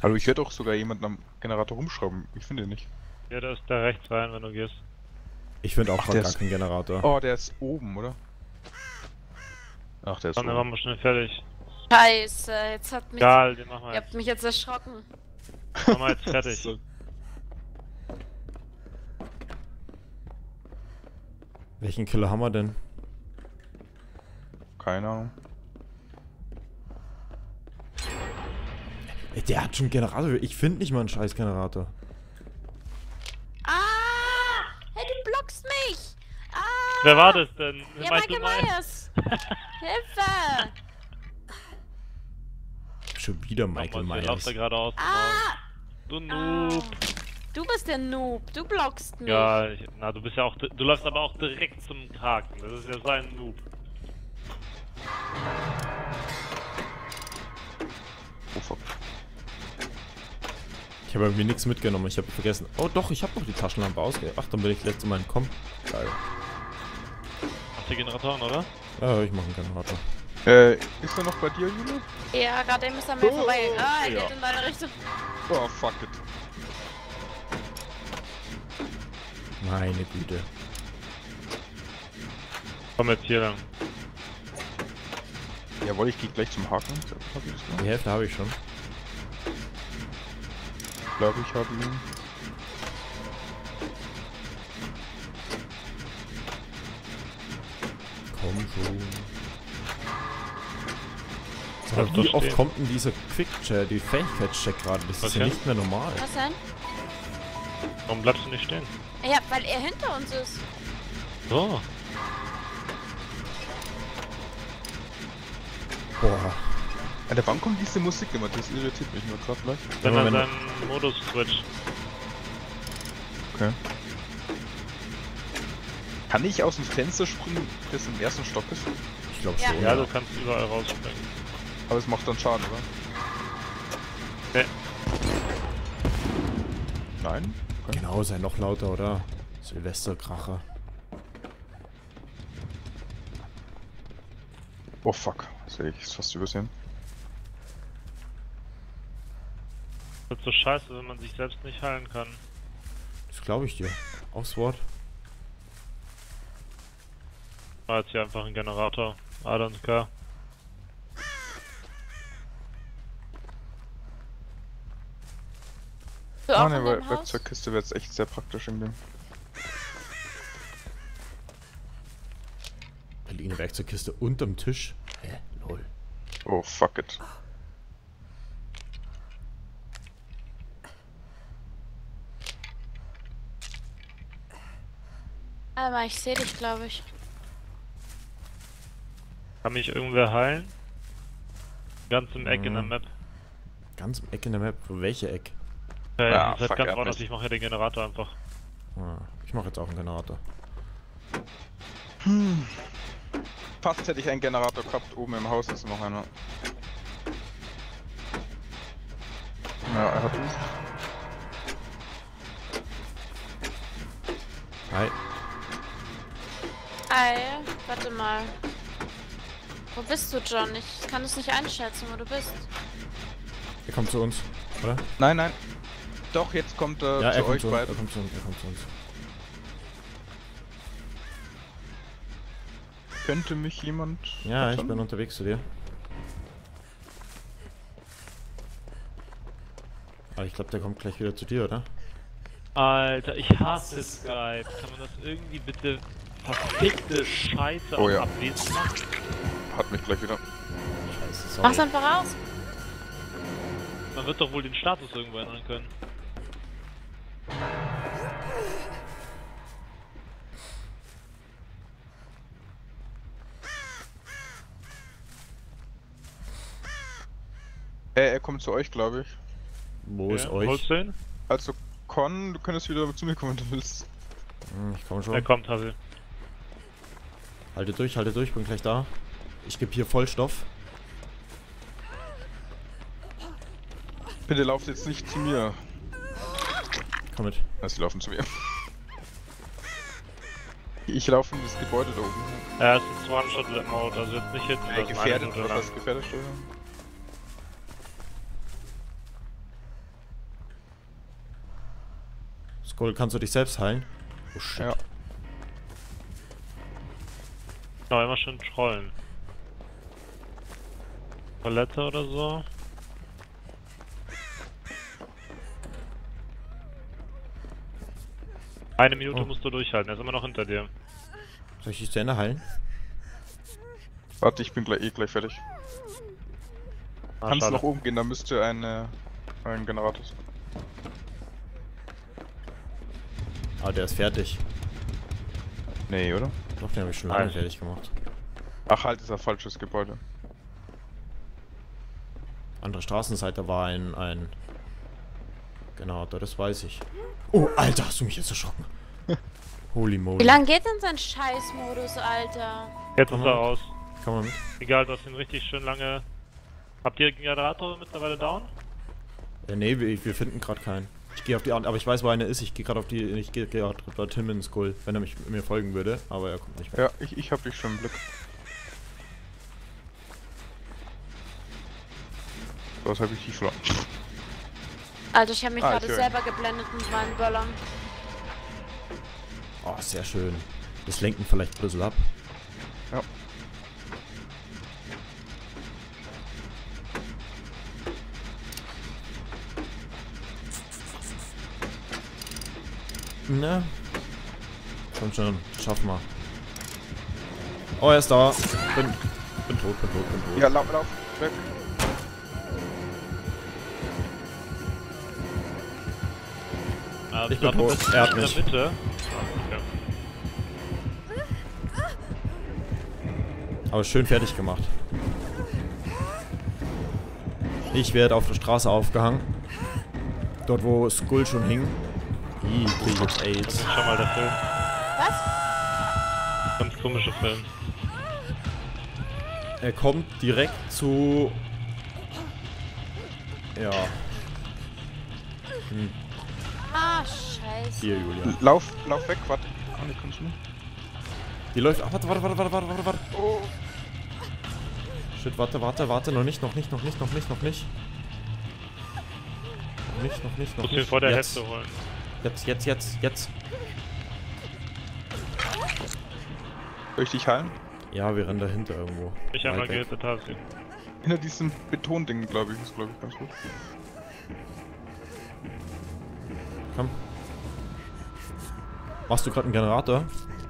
Also ich werde auch sogar jemanden am Generator rumschrauben. Ich finde ihn nicht. Ja, da ist da rechts rein, wenn du gehst. Ich finde auch Ach, gerade der gar ist- keinen Generator. Oh, der ist oben, oder? Ach, der ist Dann waren oben. wir schnell fertig. Scheiße, jetzt hat mich... Egal, den machen wir Ihr jetzt. habt mich jetzt erschrocken. Machen wir jetzt fertig. So. Welchen Killer haben wir denn? Keine Ahnung. Ey, der hat schon einen Generator. Ich finde nicht mal einen scheiß Generator. Ah! Hey, du blockst mich! Ah! Wer war das denn? Ja, Michael Michael Myers. Myers! Hilfe! Schon wieder Michael Nochmal, der läuft Myers. da geradeaus. Ah! Du Noob. Du bist der Noob, du blockst mich. Ja, na, du bist ja auch. Du läufst aber auch direkt zum Haken. Das ist ja sein Noob. Oh fuck. Ich habe irgendwie nichts mitgenommen. Ich habe vergessen. Oh doch, ich habe noch die Taschenlampe ausgegeben. Ach, dann bin ich letztes Mal entkommen. Geil. Macht die Generatoren, oder? Ja, ich mache einen Generator. Ist er noch bei dir, Jule? Ja, gerade eben ist er mir Oh, vorbei. Ah, er ja. geht in deine Richtung. Oh, fuck it. Meine Güte. Komm jetzt hier lang. Jawohl, ich gehe gleich zum Haken. Hab ich's Die Hälfte habe ich schon. Ich glaube, ich habe ihn. Komm schon. Bleib Aber wie doch oft stehen. kommt denn dieser Quick-Check, die Fähigkeitscheck gerade? Das Was ist ja denn? nicht mehr normal. Was denn? Warum bleibst du nicht stehen? Ja, weil er hinter uns ist. So. Boah. An der Bank kommt diese Musik immer, das irritiert mich nur gerade leicht. Wenn Ja, er wenn- seinen Modus switcht. Okay. Kann ich aus dem Fenster springen, das im ersten Stock ist? Ich glaube Ja. schon. Ja, du kannst überall rausspringen. Aber es macht dann Schaden, oder? Nee. Nein? Okay. Genau, sei noch lauter, oder? Silvesterkracher. Oh fuck, das hätte ich fast übersehen. Das ist so scheiße, wenn man sich selbst nicht heilen kann. Das glaube ich dir. Aufs Wort. War jetzt hier einfach ein Generator. I don't care. Du Ah auch ne, in dem Haus? Werkzeugkiste wäre jetzt echt sehr praktisch in dem. Da liegt eine Werkzeugkiste unterm Tisch. Hä? Lol. Oh fuck it. Aber ich sehe dich, glaube ich. Kann mich irgendwer heilen? Ganz im Eck in der Mhm. Map. Ganz im Eck in der Map. Welche Eck? Ja, Ja, das ist halt fuck, ganz er hat woanders. mich. Ich mache ja den Generator einfach. Ah, ich mache jetzt auch einen Generator. Fast hätte ich einen Generator gehabt, oben im Haus ist noch einer. Ja, er hat uns. Hi. Ei, warte mal. Wo bist du, John? Ich kann es nicht einschätzen, wo du bist. Er kommt zu uns, oder? Nein, nein. Doch, jetzt kommt er Ja, er zu kommt euch zu uns. Er beiden. kommt zu uns. Er kommt zu uns. Könnte mich jemand. Ja, ich retten? bin unterwegs zu dir. Aber ich glaube, der kommt gleich wieder zu dir, oder? Alter, ich hasse Skype. Kann man das irgendwie bitte verfickte Scheiße Oh auf ja. abwesend machen? Hat mich gleich wieder. Scheiße, sorry. Mach's einfach aus. Man wird doch wohl den Status irgendwo ändern können. Er kommt zu euch, glaube ich. Wo ist Okay, euch? holst du ihn? Also, Con, du könntest wieder zu mir kommen, wenn du willst. Ich komme Er schon. kommt, Hassel. Haltet durch, bin gleich da. Ich gebe hier Vollstoff. Bitte lauft jetzt nicht zu mir. Komm mit. Sie laufen zu mir. Ich laufe in das Gebäude da oben. Er ist ein One-Shot-Mode, also jetzt nicht hinten. das ist eine Gefährdet Minute oder lang. was? Gefährdet steuern? Skull, kannst du dich selbst heilen? Oh shit. Ja. Genau, immer schön trollen. Toilette oder so. Eine Minute musst du durchhalten, er ist immer noch hinter dir. Soll ich dich zu Ende heilen? Warte, ich bin gleich fertig. Ah, Kannst schade. nach oben gehen, da müsste ein Generator sein. Ah, der ist fertig. Nee, oder? Doch, den habe ich schon lange Nein. fertig gemacht. Ach halt, ist ein falsches Gebäude. Andere Straßenseite war ein Generator, das weiß ich. Oh, Alter, hast du mich jetzt erschrocken. Holy moly. Wie lange geht denn sein Scheißmodus, Alter? Jetzt ist er aus. Kann man mit? Egal, du hast ihn richtig schön lange... Habt ihr den Generator mittlerweile down? Nee, wir finden gerade keinen. Ich gehe auf die andere, aber ich weiß, wo einer ist. Ich gehe gerade auf die, ich gehe gerade dorthin mit dem Skull, wenn er mir folgen würde, aber er kommt nicht mehr. Ja, ich hab dich schon im Blick. Was habe ich dich verloren? Alter, ich habe mich Ah, gerade ich höre ihn. selber geblendet mit meinen Böllern. Oh, sehr schön. Das lenkt ihn vielleicht ein bisschen ab. Ja. Ne? Komm schon, schaffen wir. Oh, er ist da. Bin tot. Ja, lauf, weg. Also Ich bin glaub, du tot. bist Er hat in der mich. Mitte. Aber schön fertig gemacht. Ich werde auf der Straße aufgehangen. Dort, wo Skull schon hing. Ih, krieg ich jetzt Das AIDS. ist schon mal der Film. Was? Ganz komischer Film. Er kommt direkt zu... Ja. Ah, scheiße. Hier, Julia. Lauf weg, warte. Ah, nee, kommst du nicht. Die läuft... Ach, warte. Oh. Shit, warte. Noch nicht. Du musst ihn vor der Jetzt. Hälfte holen. Jetzt. Soll ich dich heilen? Ja, wir rennen dahinter irgendwo. Ich Weit einmal weg. gehittet hast du. Hinter diesem Betonding, glaube ich, ist ganz gut. Komm. Machst du gerade einen Generator?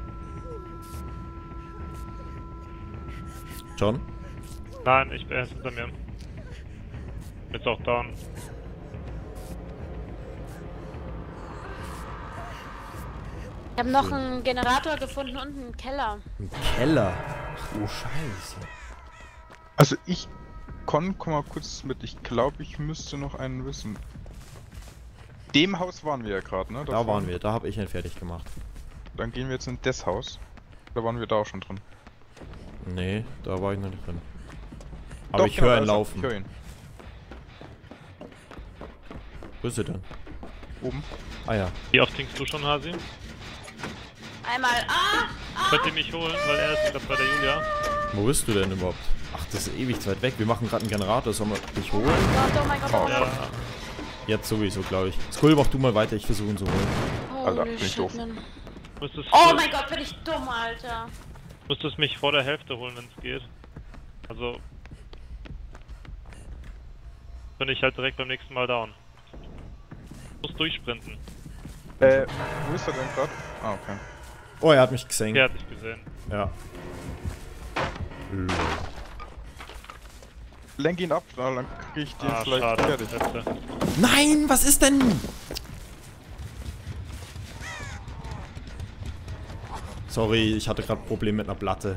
John? Nein, er ist hinter mir. Jetzt auch down. Ich habe noch einen Generator gefunden unten im Keller. Ein Keller. Ach du Scheiße. Also komm mal kurz mit. Ich glaube, ich müsste noch einen wissen. Dem Haus waren wir ja gerade, ne? Da waren wir, da habe ich ihn fertig gemacht. Dann gehen wir jetzt in das Haus. Da waren wir da auch schon drin. Nee, da war ich noch nicht drin. Aber Doch, ich genau, höre da ihn ist er. laufen. Ich höre ihn. Wo ist er denn? Oben. Ah ja. Wie oft trinkst du schon, Hasi? Einmal. Könnt ihr mich holen, weil er ist gerade bei der Julia. Wo bist du denn überhaupt? Ach, das ist ewig weit weg. Wir machen gerade einen Generator. Sollen wir dich holen? Oh mein Gott, oh mein Gott. Ja, Jetzt sowieso, glaube ich. Skull, mach du mal weiter. Ich versuche ihn zu holen. Alter, Holy bin ich shit, doof. Mann. müsstest, Oh mein Gott, bin ich dumm, Alter. müsstest mich vor der Hälfte holen, wenn es geht. Also bin ich halt direkt beim nächsten Mal down. Muss durchsprinten. Wo ist er denn gerade? Ah, okay. Oh, er hat mich gesenkt. Der hat dich gesehen. Ja. Lenk ihn ab, dann krieg ich den Ah, vielleicht schade. fertig. Letzte. Nein, was ist denn? Sorry, ich hatte gerade Probleme mit einer Platte.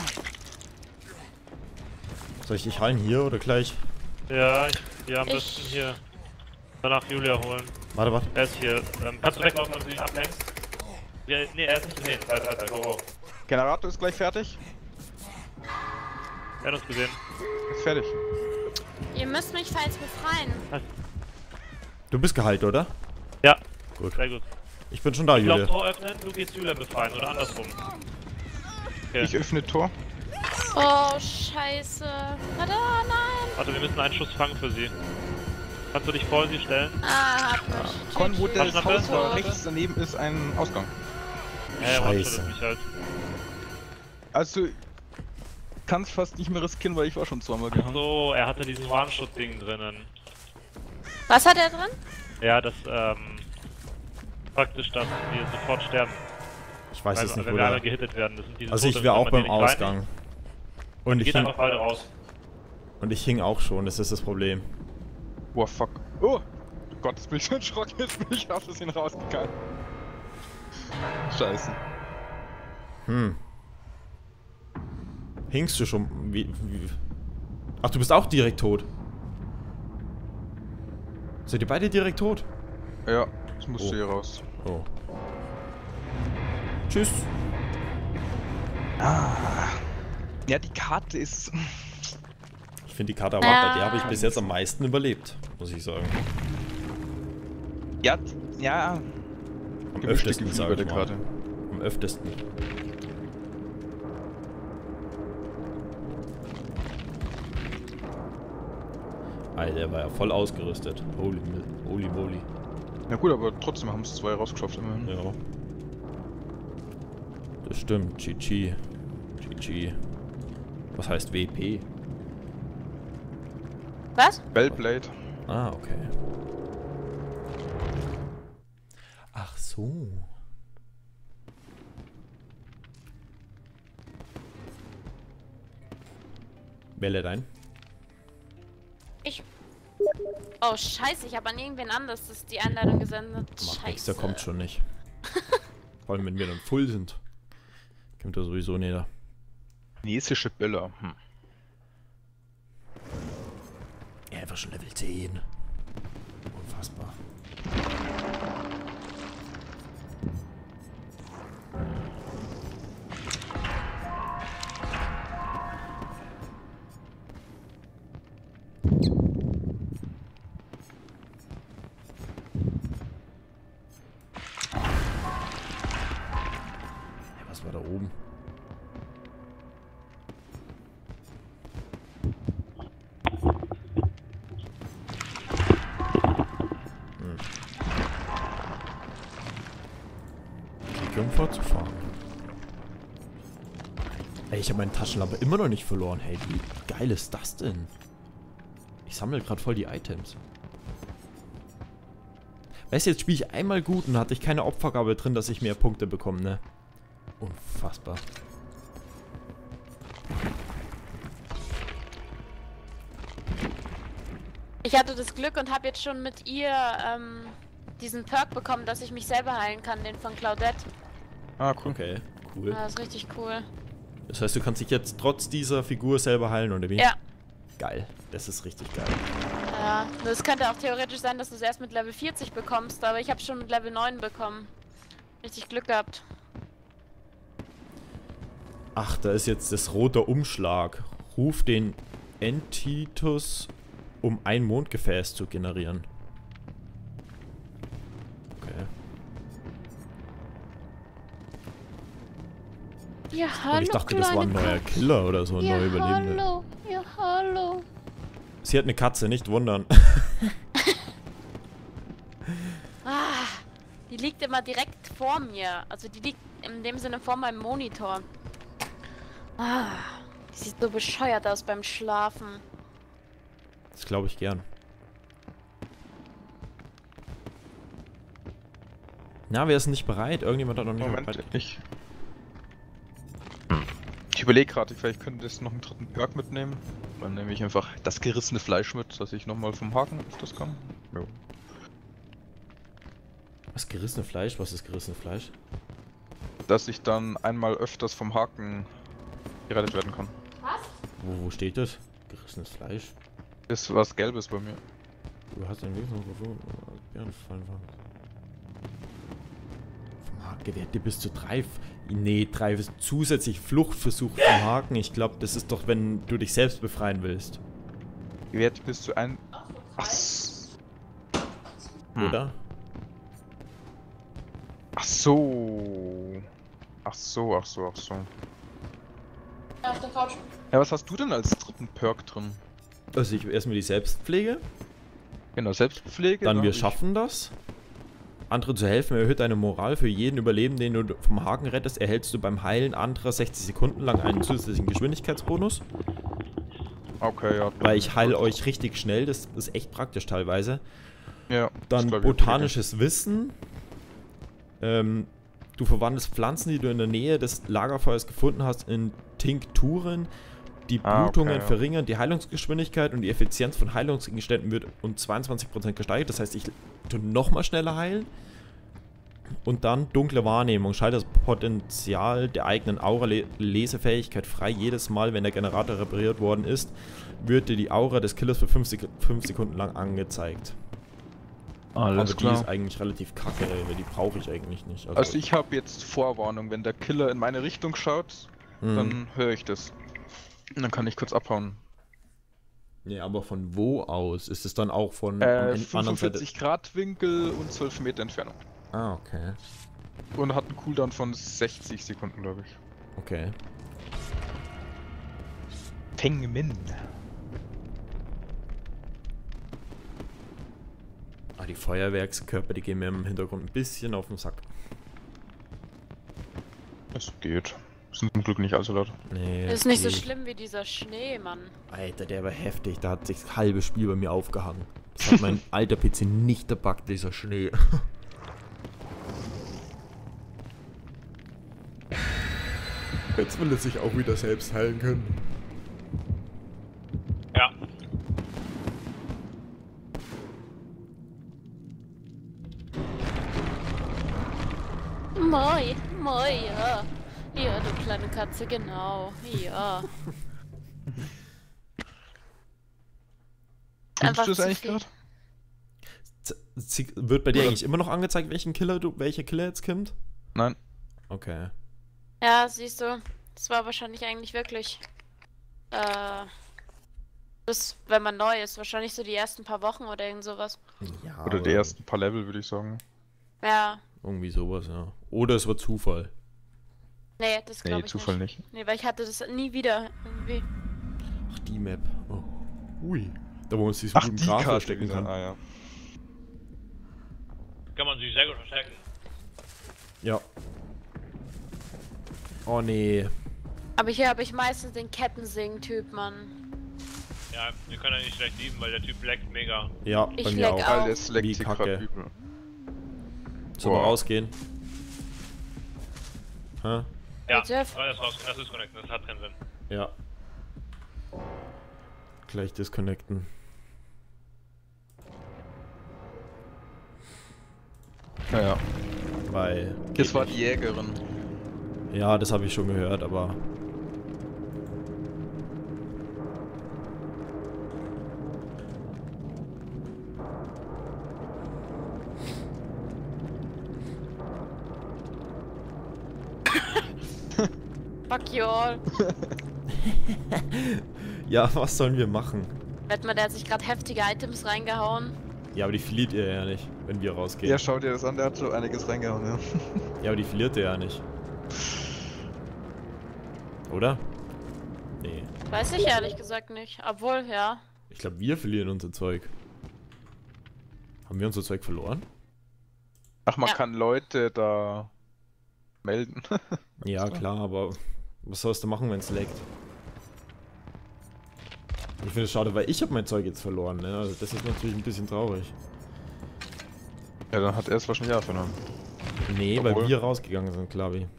Soll ich dich heilen hier oder gleich? Ja, am besten hier. Danach Julia holen. Warte. Er ist hier. Kannst du weglaufen, wenn du ihn ablenkst? Ja, nee, er ist nicht. Nee, halt, go. Generator ist gleich fertig. Er hat uns gesehen. Ist fertig. Ihr müsst mich falls befreien. Du bist geheilt, oder? Ja, Gut. sehr gut. Ich bin schon da, Ich glaub, Julia. Tor öffnen, du gehst Julia befreien oder andersrum. Okay. Ich öffne Tor. Oh, scheiße. Tada, nein. Warte, wir müssen einen Schuss fangen für sie. Kannst du dich vor sie stellen? Ah, hab mich. Con, wo das Taschenlampe? Haus war, rechts daneben ist ein Ausgang. Ja, Scheiße. mich halt. Also, kannst fast nicht mehr riskieren, weil ich war schon zweimal gehangen. So, er hatte diesen One-Shot-Ding drinnen. Was hat er drin? Ja, das, praktisch, dass wir sofort sterben. Ich weiß es nicht, wenn wir einmal oder? gehittet werden. Das sind diese Also ich Tote, wäre auch wenn man beim die nicht Ausgang. reinigt. Und ich Geht hing, einfach beide raus. und ich hing auch schon, das ist das Problem. Boah, fuck. Oh! Gott, jetzt bin ich so erschrocken, jetzt bin ich aus Versehen rausgegangen. Scheiße. Hingst du schon? Ach, du bist auch direkt tot. Seid ihr beide direkt tot? Ja, ich musste Oh. hier raus. Oh. Tschüss. Ja, die Karte ist... Ich finde die Karte aber, bei der habe ich bis jetzt am meisten überlebt, muss ich sagen. Ja, ja. Am Gemischte öftesten, Gefühle sag bei ich der mal. Karte. Am öftesten. Alter, der war ja voll ausgerüstet. Holy moly. Na gut, aber trotzdem haben es 2 rausgeschafft immerhin. Ja. Das stimmt. GG. GG. Was heißt WP? Was? Bellblade. Ah, okay. Ach so. Wer lädt ein? Ich. Oh, scheiße, ich habe an irgendwen anders die Einladung gesendet. Macht nichts, Scheiße. der kommt schon nicht. Vor allem, wenn wir dann full sind. Kommt er sowieso näher. Chinesische Böller. Ja, einfach schon Level 10. Unfassbar. Ja, was war da oben? Um fortzufahren. Ey, ich habe meine Taschenlampe immer noch nicht verloren. Hey, wie geil ist das denn? Ich sammle gerade voll die Items. Weißt du, jetzt spiele ich einmal gut und hatte ich keine Opfergabe drin, dass ich mehr Punkte bekomme, ne? Unfassbar. Ich hatte das Glück und habe jetzt schon mit ihr diesen Perk bekommen, dass ich mich selber heilen kann, den von Claudette. Ah, cool. Okay, cool. Ja, das ist richtig cool. Das heißt, du kannst dich jetzt trotz dieser Figur selber heilen, oder wie? Ja. Geil. Das ist richtig geil. Ja, es könnte auch theoretisch sein, dass du es erst mit Level 40 bekommst, aber ich habe schon mit Level 9 bekommen. Richtig Glück gehabt. Ach, da ist jetzt das rote Umschlag. Ruf den Entitus, um ein Mondgefäß zu generieren. Okay. Ja, hallo, Und ich dachte, das war ein neuer Killer oder so, ein neuer Überlebender. hallo, ja, hallo. Sie hat eine Katze, nicht wundern. Ah, die liegt immer direkt vor mir. Also die liegt in dem Sinne vor meinem Monitor. Ah, die sieht so bescheuert aus beim Schlafen. Das glaube ich gern. Na, wer ist nicht bereit? Irgendjemand hat noch nicht Moment, bereit. ich überlege gerade, vielleicht könnte ich noch einen dritten Perk mitnehmen. Dann nehme ich einfach das gerissene Fleisch mit, dass ich nochmal vom Haken auf das kann. Jo. Was, gerissene Fleisch? Was ist gerissene Fleisch? Dass ich dann einmal öfters vom Haken gerettet werden kann. Wo steht das? Gerissenes Fleisch? Ist was Gelbes bei mir. Du hast ein Weg noch gefallen. Vom Haken gewährt dir bis zu 3. Nee, 3 ist zusätzlich Fluchtversuch vom Haken. Ich glaube, das ist doch, wenn du dich selbst befreien willst. Gewährt bis zu ein... Ach, Oder? ach so. Ach so, ach so, ach so. Auf der Couch. Ja, was hast du denn als dritten Perk drin? Also ich erstmal die Selbstpflege. Genau, Selbstpflege. Dann da wir hab ich- schaffen das. Andere zu helfen erhöht deine Moral. Für jeden Überlebenden, den du vom Haken rettest, erhältst du beim Heilen anderer 60 Sekunden lang einen zusätzlichen Geschwindigkeitsbonus. Okay, ja. Weil ich heile euch richtig schnell, das ist echt praktisch teilweise. Ja. Dann das glaub ich botanisches Wissen. Du verwandelst Pflanzen, die du in der Nähe des Lagerfeuers gefunden hast, in Tinkturen. Die Blutungen okay, ja. verringern die Heilungsgeschwindigkeit und die Effizienz von Heilungsgegenständen wird um 22% gesteigert. Das heißt, ich tue nochmal schneller heilen. Und dann dunkle Wahrnehmung. Schalte das Potenzial der eigenen Aura-Lesefähigkeit frei. Jedes Mal, wenn der Generator repariert worden ist, wird dir die Aura des Killers für 5 Sekunden lang angezeigt. Alles Aber klar. die ist eigentlich relativ kacke, weil die brauche ich eigentlich nicht. Also ich habe jetzt Vorwarnung, wenn der Killer in meine Richtung schaut, dann höre ich das. Und dann kann ich kurz abhauen. Nee, aber von wo aus? Ist es dann auch von anderen Seite? 45 Grad Winkel und 12 Meter Entfernung. Ah, okay. Und hat einen Cooldown von 60 Sekunden, glaube ich. Okay. Fengmin. Ah, die Feuerwerkskörper, die gehen mir im Hintergrund ein bisschen auf den Sack. Es geht. Sind zum Glück nicht allzu laut. Nee, Das ist nicht so geht. schlimm wie dieser Schnee, Mann. Alter, der war heftig. Da hat sich das halbe Spiel bei mir aufgehangen. Das hat mein alter PC nicht erbackt, dieser Schnee. Jetzt will es sich auch wieder selbst heilen können. Ja. Moi, moi, ja. Ja, du kleine Katze, genau. Ja. Tust du das zu eigentlich viel. gerade? Wird bei dir eigentlich immer noch angezeigt, welcher Killer jetzt kommt? Nein. Okay. Ja, siehst du. Das war wahrscheinlich eigentlich wirklich. Das, wenn man neu ist, wahrscheinlich so die ersten paar Wochen oder irgend sowas. Ja, Oder die aber ersten paar Level, würde ich sagen. Ja. irgendwie sowas, ja. Oder es war Zufall. Nee, das glaube Nee, ich Zufall nicht. nicht. Nee, weil ich hatte das nie wieder irgendwie. Ach, die Map. Oh. Ui. Da wo man sich Ach, mit dem die Graf Karte verstecken wieder. kann. Ah, ja. Kann man sich sehr gut verstecken. Ja. Oh nee. Aber hier habe ich meistens den Kettensing-Typ, Mann. Ja, wir können ja nicht schlecht lieben, weil der Typ leckt mega. Ja, Ich bei mir leck auch. auch. Alles leckt Wie sich Kacke. gerade übel. Sollen wir Boah. rausgehen? Hä? Ja, Bitte? aber das ist connecten, das hat keinen Sinn. Ja. Gleich disconnecten. Naja. Weil. Das war die Jägerin. Ja, das habe ich schon gehört, aber. Fuck you all. Ja, was sollen wir machen? Wett mal, der hat sich gerade heftige Items reingehauen. Ja, aber die verliert ihr ja nicht, wenn wir rausgehen. Ja, schau dir das an, der hat so einiges reingehauen, ja. Ja, aber die verliert ihr ja nicht. Oder? Nee. Weiß ich ehrlich gesagt nicht. Obwohl, ja. Ich glaube, wir verlieren unser Zeug. Haben wir unser Zeug verloren? Ach, man Ja. kann Leute da melden. Ja, klar, aber was sollst du machen, wenn es leckt? Ich finde es schade, weil ich habe mein Zeug jetzt verloren, ne? Also das ist natürlich ein bisschen traurig. Ja, dann hat er es wahrscheinlich auch vernommen. Nee, Obwohl- weil wir rausgegangen sind, glaube ich.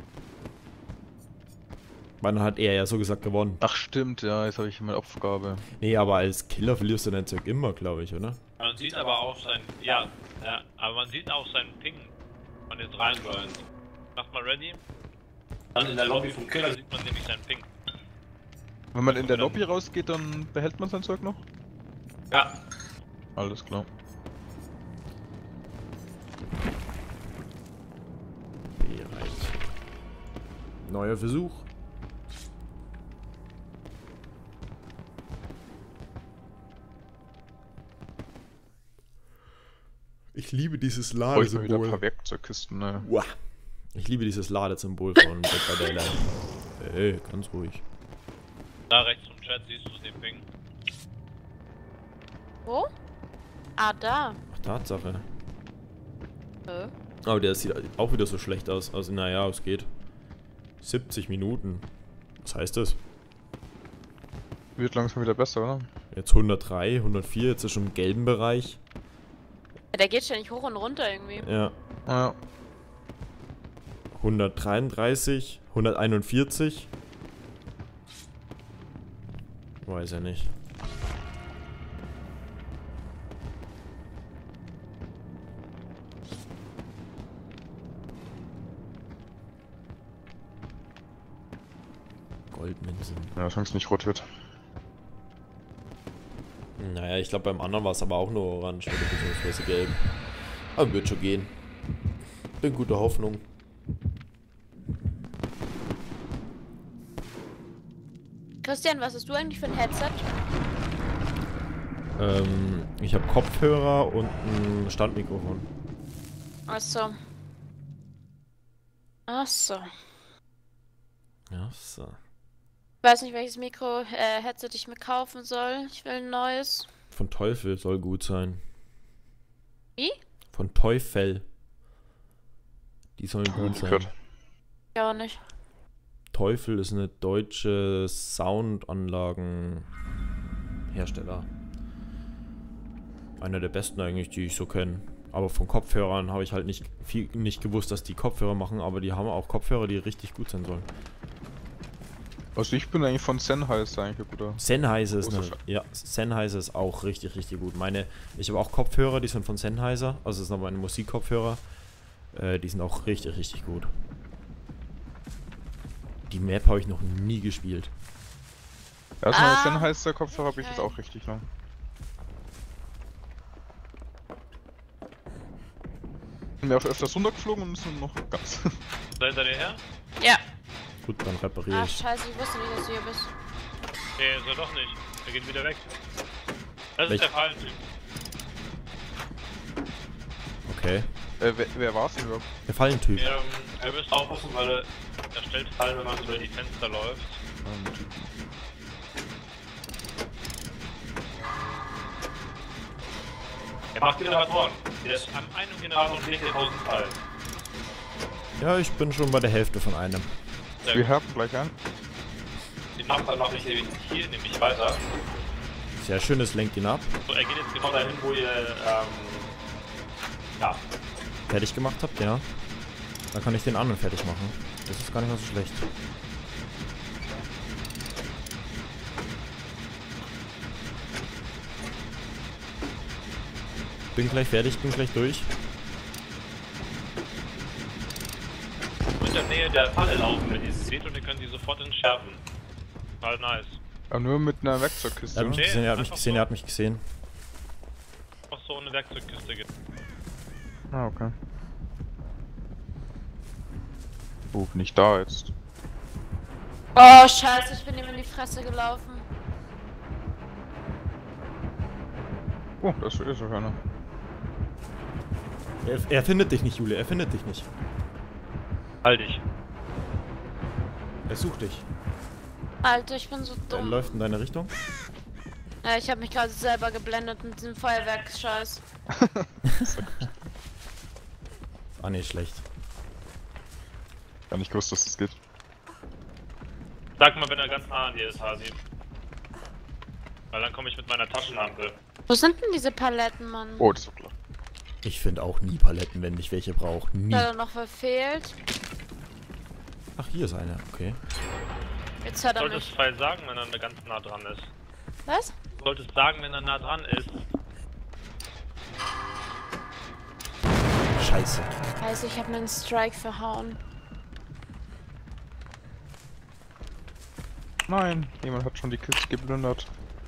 Weil dann hat er ja so gesagt gewonnen. Ach stimmt, ja, jetzt habe ich meine Aufgabe. Nee, aber als Killer verlierst du dein Zeug immer, glaube ich, oder? Man sieht aber auch sein, ja, aber man sieht auch seinen Ping, wenn man jetzt reinläuft. Macht mal ready. Dann in der Lobby vom Killer sieht man nämlich seinen Ping. Wenn man in der Lobby rausgeht, dann behält man sein Zeug noch? Ja. Alles klar. Bereit. Neuer Versuch. Ich liebe dieses Brauche ich mal wieder ein Ladesymbol. paar Werkzeugkisten, ne? Uah. Ich liebe dieses Ladesymbol von Dead by Daylight. Ey, ganz ruhig. Da rechts vom Chat siehst du den Ping. Wo? Ah, da. Ach, Tatsache. Äh. Aber der sieht auch wieder so schlecht aus. Also, naja, es geht. 70 Minuten. Was heißt das? Wird langsam wieder besser, oder? Jetzt 103, 104, jetzt ist schon im gelben Bereich. Ja, der geht ständig hoch und runter irgendwie. Ja. Ja. 133, 141. Weiß er nicht. Goldmünzen. Ja, solange es nicht rot wird. Naja, ich glaube beim anderen war es aber auch nur orange oder beziehungsweise gelb. Aber wird schon gehen. Bin guter Hoffnung. Christian, was hast du eigentlich für ein Headset? Ich habe Kopfhörer und ein Standmikrofon. Achso. Achso. Ja, so. Ich weiß nicht, welches Headset ich mir kaufen soll. Ich will ein neues. Von Teufel soll gut sein. Wie? Von Teufel. Die sollen gut sein. Gehört. Gar nicht. Teufel ist eine deutsche Soundanlagenhersteller. Einer der besten eigentlich, die ich so kenne. Aber von Kopfhörern habe ich halt nicht gewusst, dass die Kopfhörer machen, aber die haben auch Kopfhörer, die richtig gut sein sollen. Also ich bin eigentlich von Sennheiser eigentlich ein guter. Sennheiser ist Großer Sennheiser ist auch richtig, richtig gut. Ich habe auch Kopfhörer, die sind von Sennheiser, also das sind aber meine Musikkopfhörer. Die sind auch richtig, richtig gut. Die Map habe ich noch nie gespielt. Also meine Sennheiser Kopfhörer habe ich jetzt auch richtig lang. Bin mir auch öfters runtergeflogen und sind noch ganz. Seid ihr her? Ja. Gut, dann repariere Ach, ich. scheiße, ich wusste nicht, dass du hier bist. Nee, ist er doch nicht. Er geht wieder weg. Das Welch- ist der Fallentyp. Okay. Wer war's denn überhaupt? Der Fallentyp. Ihr müsst aufpassen, weil er stellt Fallen, wenn man über die Fenster läuft. Er macht Generatoren. Der ist an einem Generator und legt 1000 Fallen. Ja, ich bin schon bei der Hälfte von einem. Sehr Wir gut. haben gleich an. Den Nachbarn mache ich hier nämlich weiter. Sehr schön, es lenkt ihn ab. So, er geht jetzt genau dahin, wo ihr, ja, Fertig gemacht habt, ja. Dann kann ich den anderen fertig machen. Das ist gar nicht mal so schlecht. Bin gleich fertig, bin gleich durch. in der Nähe der Falle laufen, wenn ihr sie seht, und ihr könnt sie sofort entschärfen. Total nice. Aber nur mit einer Er Werkzeugkiste. hat mich Ne? gesehen, er hat mich einfach gesehen, so. er hat mich gesehen. Einfach so eine Werkzeugkiste gibt. Ah, okay. Wo bin ich da jetzt? Oh, scheiße, ich bin ihm in die Fresse gelaufen. Oh, da ist so einer. Er findet dich nicht, Jule, er findet dich nicht. Halt dich. Er sucht dich. Alter, ich bin so Er dumm. läuft in deine Richtung. Ja, ich habe mich gerade selber geblendet mit diesem Feuerwerksscheiß. Ah, nee, schlecht. Gar nicht gewusst, dass das geht. Sag mal, wenn er ganz nah an dir ist, Hasi. Weil dann komme ich mit meiner Taschenlampe. Wo sind denn diese Paletten, Mann? Oh, das war klar. Ich finde auch nie Paletten, wenn ich welche brauche. Nie. Hat er noch verfehlt? Ach, hier ist eine. Okay. Jetzt hat er Solltest mich. Fall sagen, wenn er ganz nah dran ist. Was? Solltest sagen, wenn er nah dran ist. Scheiße. Scheiße, ich habe meinen Strike verhauen. Nein, jemand hat schon die Kiste geplündert.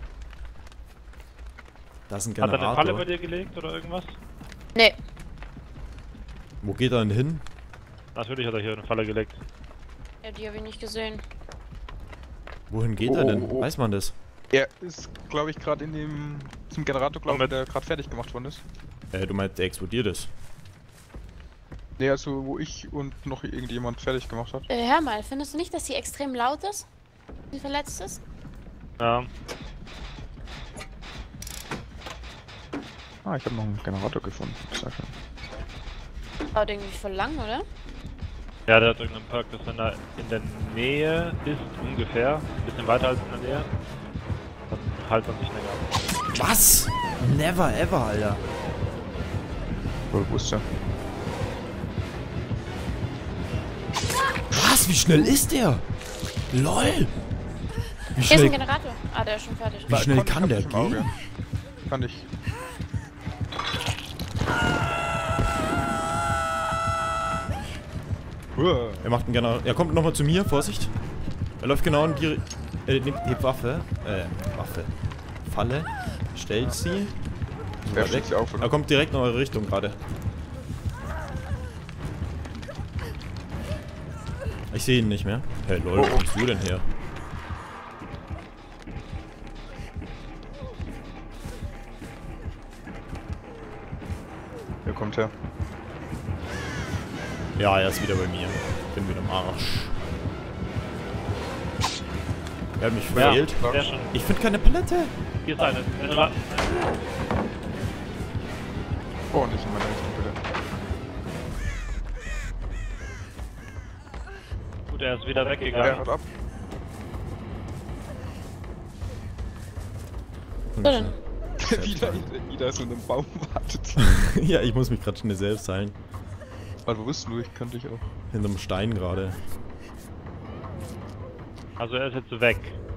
Da ist ein Hat er eine Falle bei Generator. dir gelegt oder irgendwas? Nee. Wo geht er denn hin? Natürlich hat er hier eine Falle gelegt. Ja, die habe ich nicht gesehen. Wohin geht Oh, er denn? oh, oh. Weiß man das? Er ist, glaube ich, gerade in dem zum Generator gelaufen, Moment. der gerade fertig gemacht worden ist. Du meinst, der explodiert ist. Nee, also wo ich und noch irgendjemand fertig gemacht hat. Hör mal, findest du nicht, dass sie extrem laut ist? Sie verletzt ist? Ja. Ah, ich habe noch einen Generator gefunden. Sehr schön. Dauert irgendwie voll lang, oder? Ja, der hat irgendeinen Perk, dass wenn er in der Nähe ist, ungefähr, ein bisschen weiter als in der Nähe, dann halt man sich länger ab. Was? Never ever, Alter. Wo ist der? Was? Wie schnell ist der? LOL! Wie Hier ist ein schnell, Generator. Ah, der ist schon fertig. wie schnell kann hab der ich im Auge. gehen? Kann ich. Er macht einen Generator. Er kommt nochmal zu mir, Vorsicht. Er läuft genau in die. Nimmt die Waffe. Waffe. Falle. Stellt sie. Er schlägt sie auf, oder? Er kommt direkt in eure Richtung gerade. Ich sehe ihn nicht mehr. Hey lol, wo kommst du denn her? Er kommt her. Ja, er ist wieder bei mir. Bin wieder am Arsch. Er hat mich verfehlt. Ja, sehr schön. Ich finde keine Palette. Hier ist eine. Oh, nicht in meine Richtung, bitte. Gut, er ist wieder Er weggegangen. haut ab. denn? wieder so in einem Baum wartet. Ja, ich muss mich gerade schnell selbst heilen. Warte, wo bist du? Ich kann dich auch. Hinterm Stein gerade. Also er ist jetzt weg.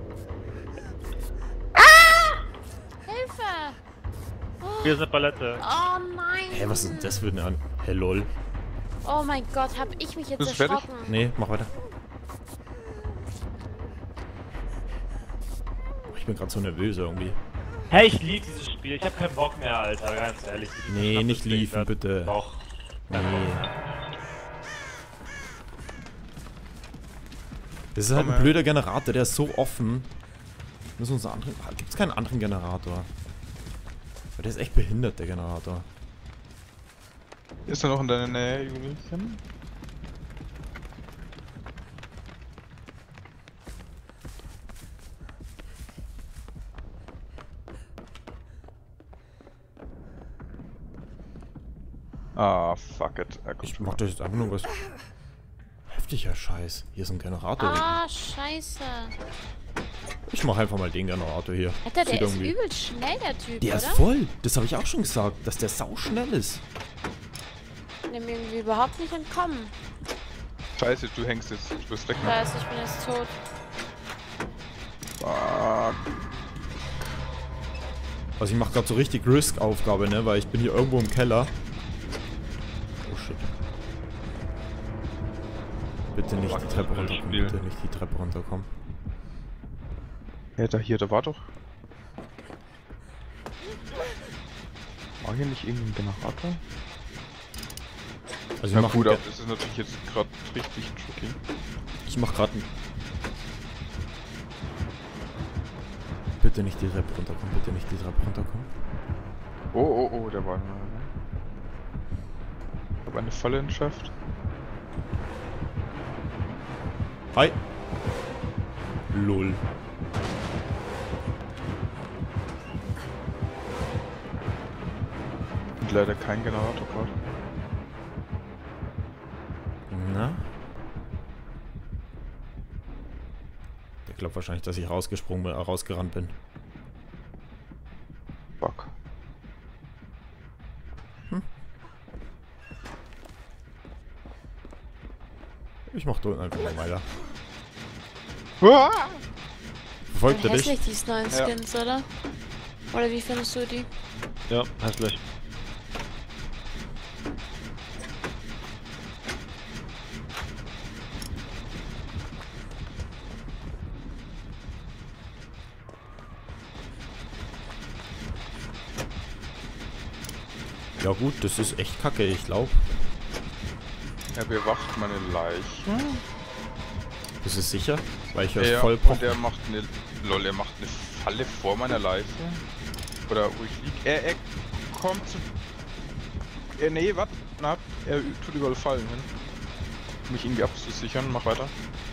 Hilfe! Hier ist eine Palette. Oh nein! Hä, was ist denn das für eine An... Hey lol. Oh mein Gott, hab ich mich jetzt Bist du fertig? erschrocken. Nee, mach weiter. Oh, ich bin gerade so nervös irgendwie. Hey, ich liebe dieses Spiel. Ich hab keinen Bock mehr, Alter. Ganz ehrlich. Nee, nicht liefen, bitte. Doch. Nee. Das ist halt ein blöder Generator, der ist so offen. Müssen uns einen anderen... Gibt es keinen anderen Generator? Aber der ist echt behindert, der Generator. Ist er noch in deiner Nähe, Julien? Ah, fuck it. Er kommt Ich schon mach mal. das jetzt einfach nur was... Heftiger Scheiß. Hier ist ein Generator. Ah, scheiße. Ich mach einfach mal den Generator hier. Alter, der Sieht ist irgendwie- übel schnell, der Typ, Der oder? ist voll. Das habe ich auch schon gesagt, dass der sau schnell ist. Dem irgendwie überhaupt nicht entkommen. Scheiße, du hängst jetzt. Du bist weg, Ich ne? weiß, ich bin jetzt tot. Fuck. Also ich mache gerade so richtig Risk-Aufgabe, ne? Weil ich bin hier irgendwo im Keller. Oh shit. Bitte nicht Fuck, die Treppe das runterkommen. Spiel. Bitte nicht die Treppe runterkommen. Ja, da war doch. War hier nicht irgendein Generator? Also ich Na mach gut, aber das ist natürlich jetzt gerade richtig tricky. Ich mach gerade Bitte nicht die Treppe runterkommen. Bitte nicht die Treppe runterkommen. Oh, der war. Ich habe eine Falle entschärft. Hi. Lol. Und leider kein Generator gerade. Na? Der glaubt wahrscheinlich, dass ich rausgerannt bin. Fuck. Ich mach da einfach mal weiter. Ah! Verfolgt er dich? Hässlich, die neuen Skins, oder? Oder wie findest du die? Ja, hässlich. Ja gut, das ist echt kacke, ich glaube. Er bewacht meine Leiche. Das ist sicher, weil ich höre Ja, voll und pochen. er macht eine. Lol, er macht eine Falle vor meiner Leiche. Oder wo ich lieg. Er kommt zu. Nee, warte. Na, er tut überall Fallen hin. Um mich irgendwie abzusichern. Mach weiter.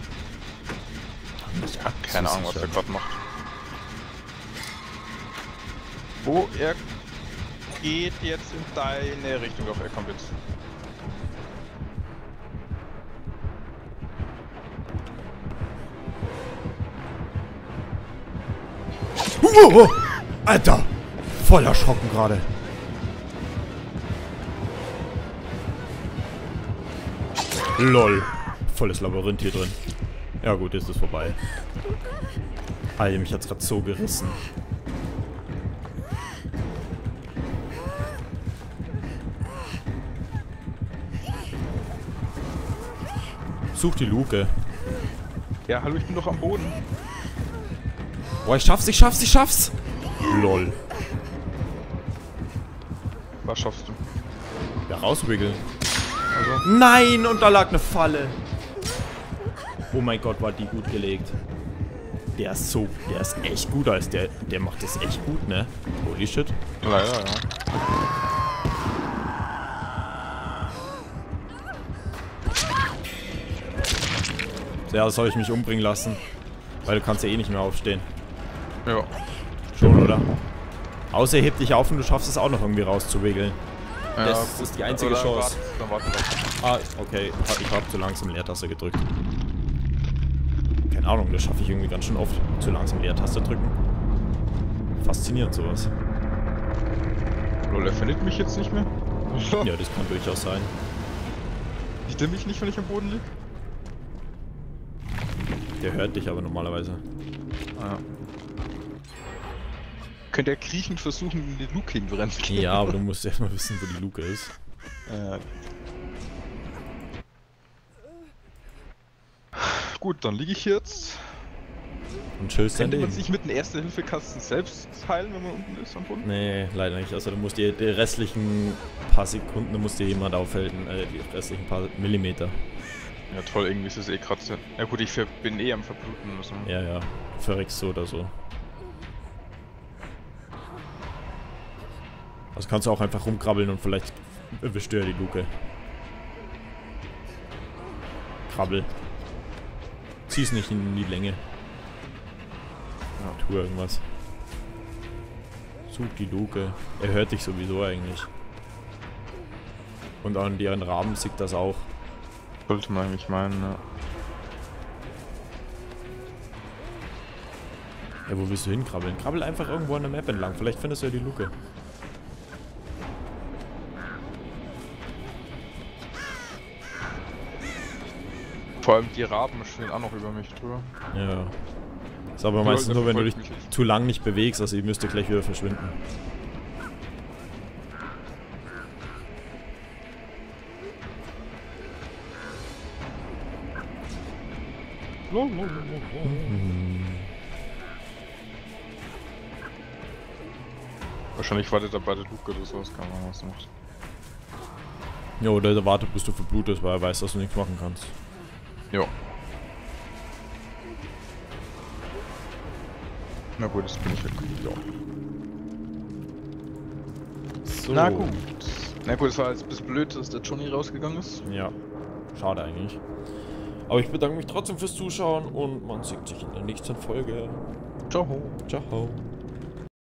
Ich hab keine Ahnung, was er gerade macht. Wo er geht jetzt in deine Richtung, auf er kommt jetzt. Alter! Voll erschrocken gerade. LOL. Volles Labyrinth hier drin. Ja gut, jetzt ist es vorbei. Alter, mich hat's gerade so gerissen. Such die Luke. Ja, hallo, ich bin doch am Boden. Boah, ich schaff's, ich schaff's, ich schaff's! LOL. Was schaffst du? Ja, rauswickeln. Also, Nein, und da lag eine Falle. Oh mein Gott, war die gut gelegt. Der ist echt gut, der macht das echt gut, ne? Holy shit. leider, ja. Ja, soll ich mich umbringen lassen? Weil du kannst ja eh nicht mehr aufstehen. Ja. Schon, oder? Außer er hebt dich auf und du schaffst es auch noch irgendwie rauszuwickeln. Ja, Das ist die einzige Chance. Dann warte. Ah, okay. Ich hab zu langsam Leertaste gedrückt. Keine Ahnung, das schaffe ich irgendwie ganz schön oft. Zu langsam Leertaste drücken. Faszinierend sowas. Lol, er findet mich jetzt nicht mehr? Ja, das kann durchaus sein. Sieht er mich nicht, wenn ich am Boden liege? Der hört dich aber normalerweise. Ah. Könnte er kriechend versuchen, in die Luke hinrennen? Ja, aber du musst erstmal wissen, wo die Luke ist. Gut, dann liege ich jetzt. Und chillst Könnte man daneben. sich mit dem Erste-Hilfe-Kasten selbst heilen, wenn man unten ist am Boden? Nee, leider nicht. Also du musst die restlichen paar Sekunden, du musst dir jemand aufhalten, die restlichen paar Millimeter. Ja toll, irgendwie ist es eh gerade. Ja gut, ich bin eh am Verbluten. Also. Ja, ja. Verreckst so oder so. Also kannst du auch einfach rumkrabbeln und vielleicht erwischt du ja die Luke. Krabbel. Zieh's nicht in die Länge. Ja, tu irgendwas. Such die Luke. Er hört dich sowieso eigentlich. Und an deren Rahmen sieht das auch. Sollte man eigentlich meinen, ja. Ja, wo willst du hinkrabbeln? Krabbel einfach irgendwo an der Map entlang. Vielleicht findest du ja die Luke. Vor allem die Raben stehen auch noch über mich drüber. Ja. Ist aber meistens nur, wenn du dich zu lang nicht bewegst, also ihr müsst gleich wieder verschwinden. Wahrscheinlich wartet er bei der Luke oder sowas, kann man was macht. Ja, oder er wartet, bis du verblutest, weil er weiß, dass du nichts machen kannst. Ja. Na gut, das bin ich halt gut. Ja. So. Na gut. Na gut, es war jetzt ein bisschen blöd, dass der Johnny rausgegangen ist. Ja, schade eigentlich. Aber ich bedanke mich trotzdem fürs Zuschauen und man sieht sich in der nächsten Folge. Ciao. Ciao.